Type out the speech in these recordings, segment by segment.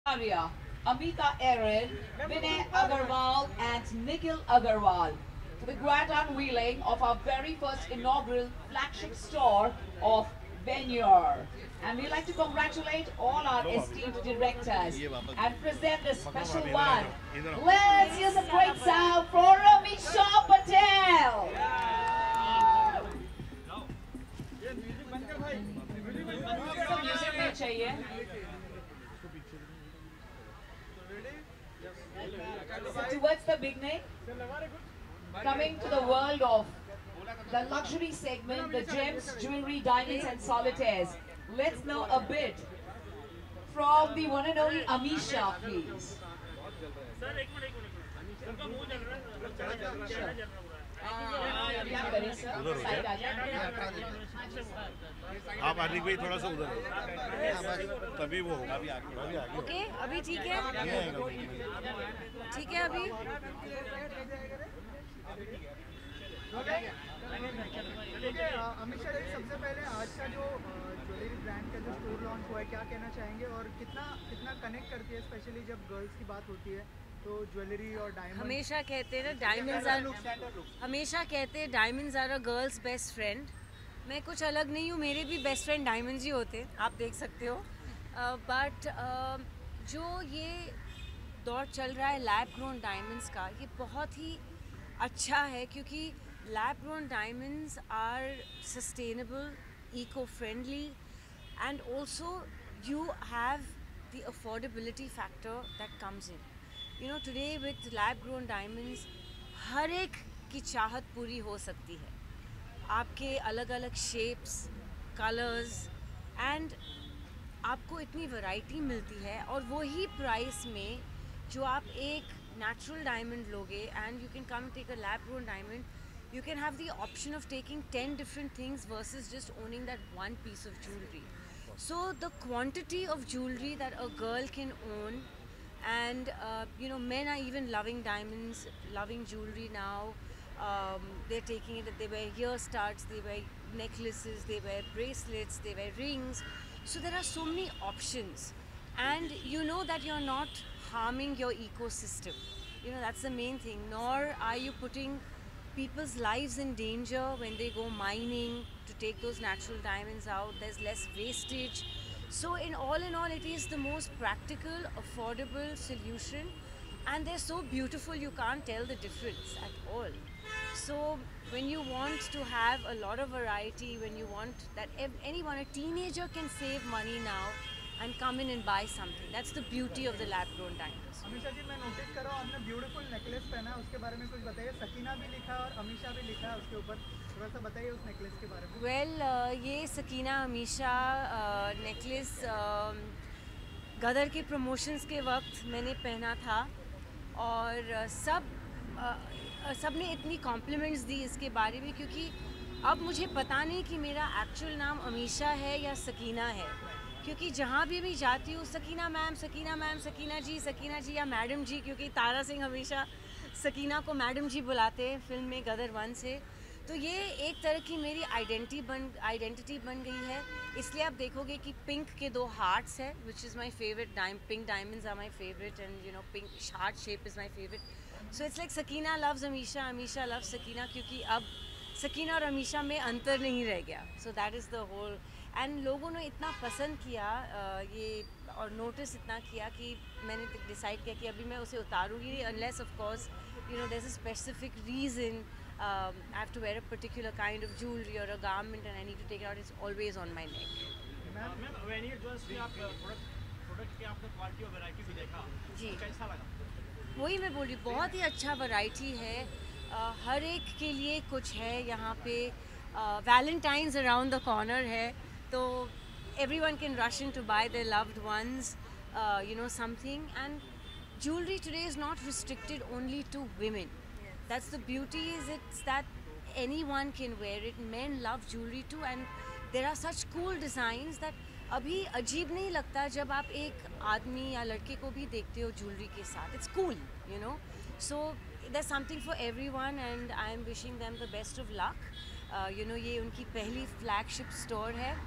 Arya, Amita Aaron, Vinay Agarwal, and Nikhil Agarwal for the grand unveiling of our very first inaugural flagship store of Venure. And we'd like to congratulate all our esteemed directors and present this special one. Let's use a great sound for Amisha Patel. सब music में चाहिए So towards the beginning, coming to the world of the luxury segment, the gems, jewelry, diamonds and solitaires. Let's know a bit from the one and only Amisha, please. क्या करें sir side आ जाए आप आने भाई थोड़ा सा उधर तभी वो होगा अभी आगे ओके अभी ठीक है ठीक है अभी अमित शाह जी सबसे पहले आज का जो ज्वेलरी ब्रांड का जो स्टोर लॉन्च हुआ है क्या कहना चाहेंगे और कितना कितना कनेक्ट करती है स्पेशली जब गर्ल्स की बात होती है तो ज्वेलरी और डायमंड हमेशा कहते हैं ना diamonds are a girl's best friend. मैं कुछ अलग नहीं हूँ, मेरे भी बेस्ट फ्रेंड डायमंड्स ही होते, आप देख सकते हो। बट जो ये दौर चल रहा है लैब ग्रोन डायमंड्स का, ये बहुत ही अच्छा है क्योंकि lab grown diamonds are sustainable, eco friendly and also you have the affordability factor that comes in. You know, today with lab grown diamonds हर एक की चाहत पूरी हो सकती है। आपके अलग अलग शेप्स, कलर्स एंड आपको इतनी वैरायटी मिलती है और वही प्राइस में जो आप एक नेचुरल डायमंड लोगे and you can come take a lab grown diamond, you can have the option of taking 10 different things versus just owning that one piece of jewelry. So the quantity of jewelry that a girl can own, and you know, men are even loving diamonds, loving jewelry now. They're taking it that they wear ear studs, they wear necklaces, they wear bracelets, they wear rings. So there are so many options, and you know that you're not harming your ecosystem. You know, that's the main thing. Nor are you putting people's lives in danger when they go mining to take those natural diamonds out. There's less wastage. So in all, it is the most practical, affordable solution, and they're so beautiful you can't tell the difference at all. So when you want to have a lot of variety, when you want that anyone, a teenager can save money now and come in and buy something. That's the beauty of the lab grown diamonds. Amisha ji मैं notice कर रहा हूँ आपने beautiful necklace पहना है, उसके बारे में कुछ बताइए। सकीना भी लिखा है और अमीशा भी लिखा है उसके ऊपर, थोड़ा सा बताइए उस नेकलेस के बारे में। वेल ये सकीना अमीशा नेकलेस गदर के प्रमोशंस के वक्त मैंने पहना था और सब ने इतनी कॉम्प्लीमेंट्स दी इसके बारे में, क्योंकि अब मुझे पता नहीं कि मेरा एक्चुअल नाम अमीशा है या सकीना है, क्योंकि जहाँ भी जाती हूँ सकीना मैम, सकीना जी या मैडम जी, क्योंकि तारा सिंह हमेशा सकीना को मैडम जी बुलाते हैं फिल्म में गदर 1 से। तो ये एक तरह की मेरी आइडेंटिटी बन गई है। इसलिए आप देखोगे कि पिंक के 2 हार्ट्स है, which is my favourite. Pink diamonds are my favourite and you know pink heart shape is my favourite. So it's like Sakina loves Amisha, Amisha loves Sakina, क्योंकि अब सकीना और अमीशा में अंतर नहीं रह गया। So that is the whole. And लोगों ने इतना पसंद किया ये और नोटिस इतना किया कि मैंने डिसाइड किया कि अभी मैं उसे उतारूँगी, unless of course you know there is a specific reason I have to wear a particular kind of jewelry or a garment and I need to take it out. It's always on my neck. Ma'am Vanier jewels में आप product की आपने quality और variety भी देखा जी, कैसा लगा? वही मैं बोल रही, बहुत ही अच्छा वैरायटी है। हर एक के लिए कुछ है यहाँ पे। वैलेंटाइंस अराउंड द कॉर्नर है, तो everyone can rush in to buy their loved ones you know something. And jewelry today is not restricted only to women. That's the beauty, is it's that anyone can wear it. Men love jewelry too, and there are such cool designs that अभी अजीब नहीं लगता जब आप एक आदमी या लड़के को भी देखते हो ज्वेलरी के साथ। It's cool, you know. So there's something for everyone and I am wishing them the best of luck. You know, ये उनकी पहली flagship store है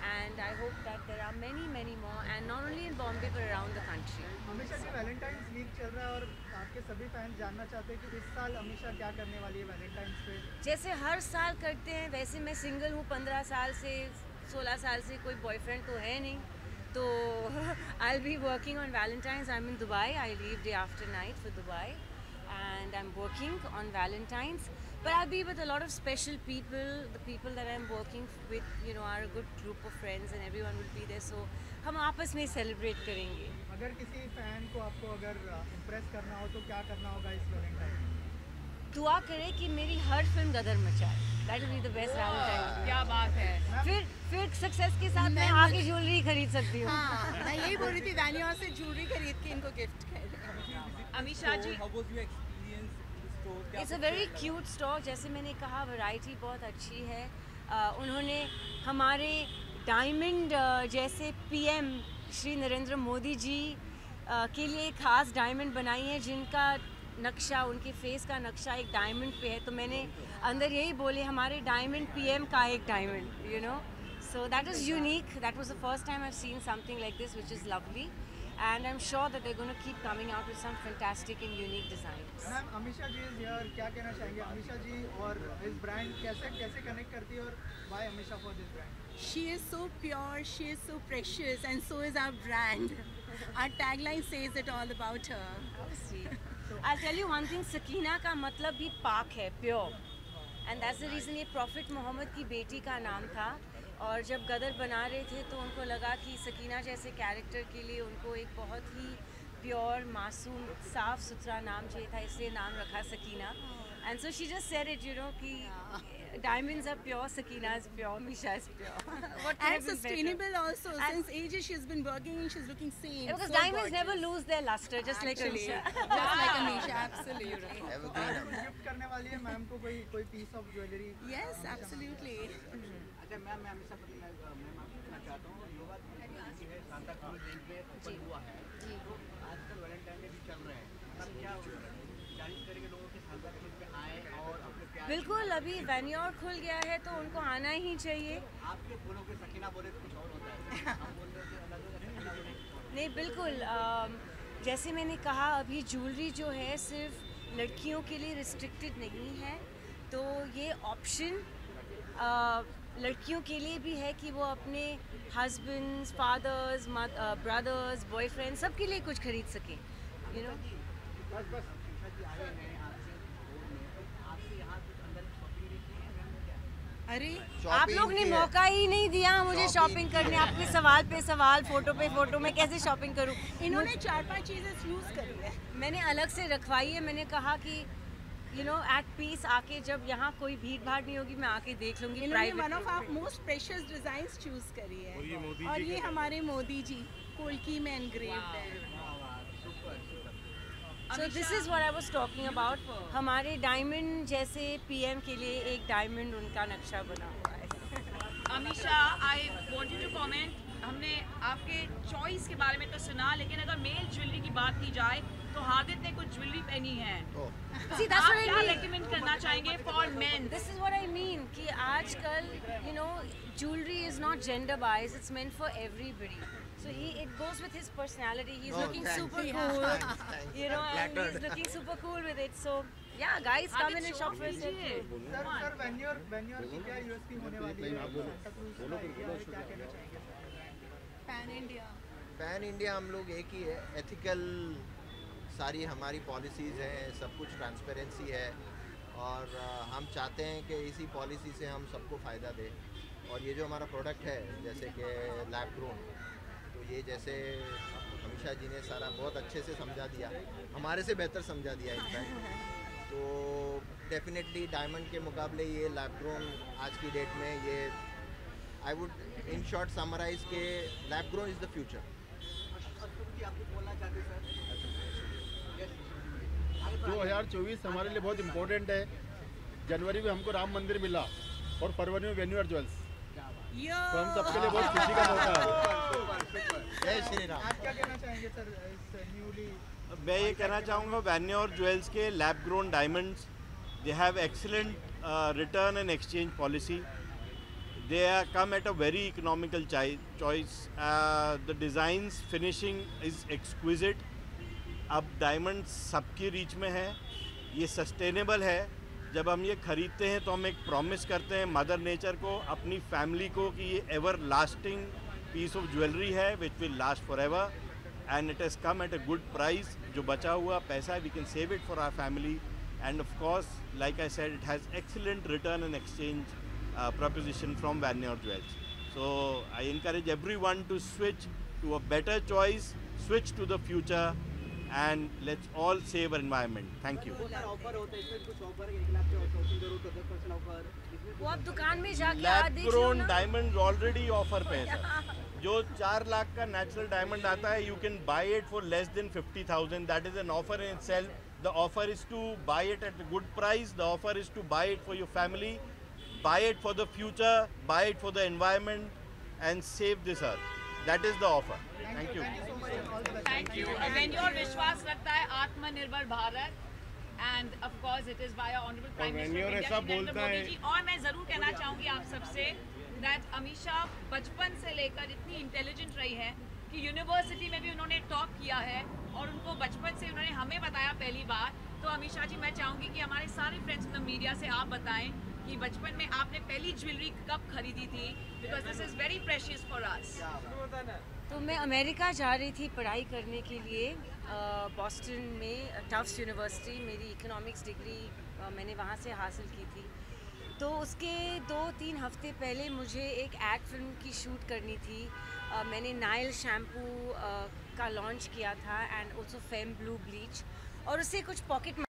and I hope that there are many more, and not only in Bombay but around the country. Amisha ji Valentine's week चल रहा है और आपके सभी फैंस जानना चाहते हैं कि इस साल अमीषा क्या करने वाली है वैलेंटाइंस पे। जैसे हर साल करते हैं वैसे मैं सिंगल हूँ, 15 साल से 16 साल से कोई बॉयफ्रेंड तो है नहीं, तो I'll be working on Valentine's. I'm in Dubai. I leave day after night for Dubai, and I'm working on Valentine's. But I'll be with a lot of special people. The people that I'm working with, you know, are a good group of friends, and everyone will be there. So हम आपस में celebrate करेंगे. अगर किसी fan को आपको अगर impress करना हो तो क्या करना होगा इस वैलेंटाइन? दुआ करें कि मेरी हर फिल्म गदर मचाए. That will be the best Valentine's. क्या बात है। फिर सक्सेस के साथ मैं आगे ज्वेलरी खरीद सकती हूँ. हाँ, मैं यही बोल रही थी वैन्योर से ज्वेलरी खरीद के इनको गिफ्ट कर। Amisha ji, it's a very cute store. जैसे मैंने कहा वैरायटी बहुत अच्छी है. उन्होंने हमारे डायमंड जैसे पीएम श्री नरेंद्र मोदी जी के लिए खास डायमंड बनाई है, जिनका नक्शा, उनके फेस का नक्शा एक डायमंड पे है. तो मैंने अंदर यही बोले हमारे डायमंड पीएम का एक diamond, you know. So that is unique. That was the first time I've seen something like this, which is lovely. And I'm sure that they're going to keep coming out with some fantastic and unique designs. Ma'am Amisha ji is here, क्या कहना चाहेंगे अमीषा जी और इस brand कैसे connect करती है और why Amisha for this brand? She is so pure, she is so precious, and so is our brand. Our tagline says it all about her. Sweet. I'll tell you one thing. Sakina का मतलब भी पाक है, pure. And that's the reason ये prophet Mohammed की बेटी का नाम था. और जब गदर बना रहे थे तो उनको लगा कि सकीना जैसे कैरेक्टर के लिए उनको एक बहुत ही प्योर, मासूम, साफ सुथरा नाम चाहिए था, इसलिए नाम रखा Sakina. And so she just said it, you know, कि diamonds are pure, Sakina is pure, Misha is pure. What could have And been sustainable better? also. Since ages she's been working and she's looking same. Because so diamonds gorgeous. never lose their luster, just like Actually, Amisha. just like Amisha, absolutely. Gift करने वाली है ma'am को कोई piece of jewellery? Yes, absolutely. अच्छा ma'am, मैं हमेशा मैं आपसे पूछना चाहता हूँ, योगा जो है सांता क्लॉज डे पे ओपन हुआ है, तो आजकल वैलेंटाइन डे भी चल रहे हैं, तब क्या जाहिर करेंगे लोगों के सांता क्लॉज पे आए और अपने प्यार? बिल्कुल, अभी वेन्योर खुल गया है तो उनको आना ही चाहिए. आपके बोलों के सकीना बोले तो कुछ और होता है, हम बोल रहे थे अलग होगा, सकीना बोले कुछ और. नहीं, बिल्कुल. जैसे मैंने कहा अभी ज्वेलरी जो है सिर्फ लड़कियों के लिए रिस्ट्रिक्टेड नहीं है, तो ये ऑप्शन लड़कियों के लिए भी है कि वो अपने हस्बैंड्स, फादर्स, ब्रदर्स, बॉयफ्रेंड सबके लिए कुछ खरीद सकें, यू नो. बस शीशा जी आए हैं आपसे बोल में, तो आपसे यहाँ कुछ अंदर शॉपिंग नहीं की है मैम? क्या अरे आप लोग ने मौका ही नहीं दिया मुझे शॉपिंग करने. आपके सवाल पे सवाल, फोटो पे फोटो, मैं कैसे शॉपिंग करूं? इन्होंने 4-5 चीजें यूज करी है. मैंने अलग से रखवाई है. मैंने कहा कि यू नो एट पीस आके, जब यहाँ कोई भीड़ भाड़ नहीं होगी, मैं आके देख लूंगी. इन्होंने one of our most precious designs choose करी है. और ये मोदी और जी ये के- हमारे मोदी जी कोल्की में एनग्रेव्ड है. So this is what I was talking about. हमारे डायमंड जैसे पीएम के लिए एक डायमंड उनका नक्शा बना हुआ है. Amisha, I wanted to comment. हमने आपके चॉइस के बारे में तो सुना, लेकिन अगर मेल ज्वेलरी की बात की जाए तो हादिद ने कुछ ज्वेलरी पहनी है. See, that's आप what I क्या mean. रेकमेंड करना चाहेंगे for men? This is what I mean कि आजकल you know jewelry is not gender biased, it's meant for everybody. So it goes with his personality. He's looking super cool, you know, and he's looking super cool with it. So yeah, guys, come in and shop for yourself. Sir Vanier की क्या USP होने वाली है? Santa clause का idea है, क्या कहना चाहेंगे? Pan India. पैन इंडिया हम लोग एक ही है, एथिकल सारी हमारी पॉलिसीज़ हैं, सब कुछ ट्रांसपेरेंसी है, और हम चाहते हैं कि इसी पॉलिसी से हम सबको फ़ायदा दें. और ये जो हमारा प्रोडक्ट है जैसे कि लैब ग्रोन, तो ये जैसे अमीषा जी ने सारा बहुत अच्छे से समझा दिया, हमारे से बेहतर समझा दिया इनफैक्ट. तो डेफिनेटली डायमंड के मुकाबले ये लैब ग्रोन आज की डेट में ये I would in short summarise के lab grown is the future. आपको बोलना चाहते सर? 2024 हमारे लिए बहुत इम्पोर्टेंट है. जनवरी में हमको राम मंदिर मिला और फरवरी में वेन्यूर ज्वेल्स, तो हम सबके लिए बहुत खुशी का मौका है. जय श्री राम. आप क्या कहना चाहेंगे सर इस न्यूली? मैं ये कहना चाहूँगा वैन्योर ज्वेल्स के lab grown diamonds, they have excellent return and exchange policy. they come at a very economical choice. The designs finishing is exquisite. अब डायमंड सबकी रीच में है, ये सस्टेनेबल है. जब हम ये खरीदते हैं तो हम एक प्रॉमिस करते हैं मदर नेचर को, अपनी फैमिली को, कि ये ever lasting piece of jewellery है which will last for ever, and it has come at a good price. जो बचा हुआ पैसा है we can save it for our family, and of course like I said it has excellent return and exchange proposition from Vanier Jewels. So I encourage everyone to switch to a better choice, switch to the future, and let's all save our environment. Thank you. Offer होता है इसमें, कुछ offer 1 lakh के shopping करो तो 10% offer. वो आप दुकान में जाके लैब देख लो ग्रोन ना. डायमंड ऑलरेडी ऑफर पे है सर. जो 4 लाख का नेचुरल डायमंड आता है, you can buy it for less than 50,000. That is an offer in itself. The offer is to buy it at a good price. The offer is to buy it for your family. Buy it for the future, buy it for the environment, and save this earth. That is the offer. Thank you. Thank you. Venue विश्वास रखता है आत्मनिर्भर Bharat, and of course it is by our honorable Prime Minister of India Narendra Modi जी. और मैं जरूर कहना चाहूँगी आप सबसे that अमीषा बचपन से लेकर इतनी इंटेलिजेंट रही है कि यूनिवर्सिटी में भी उन्होंने टॉप किया है, और उनको बचपन से उन्होंने हमें बताया पहली बार. तो अमीषा जी, मैं चाहूँगी कि हमारे सारे फ्रेंड्स इन द मीडिया से आप बताएं कि बचपन में आपने पहली ज्वेलरी कब खरीदी थी, because this is very precious for us. तो मैं अमेरिका जा रही थी पढ़ाई करने के लिए, बॉस्टन में टफ्ट्स यूनिवर्सिटी. मेरी इकोनॉमिक्स डिग्री मैंने वहाँ से हासिल की थी. तो उसके 2-3 हफ्ते पहले मुझे एक एड फिल्म की शूट करनी थी. मैंने नाइल शैम्पू का लॉन्च किया था, and also fame blue bleach, और उससे कुछ पॉकेट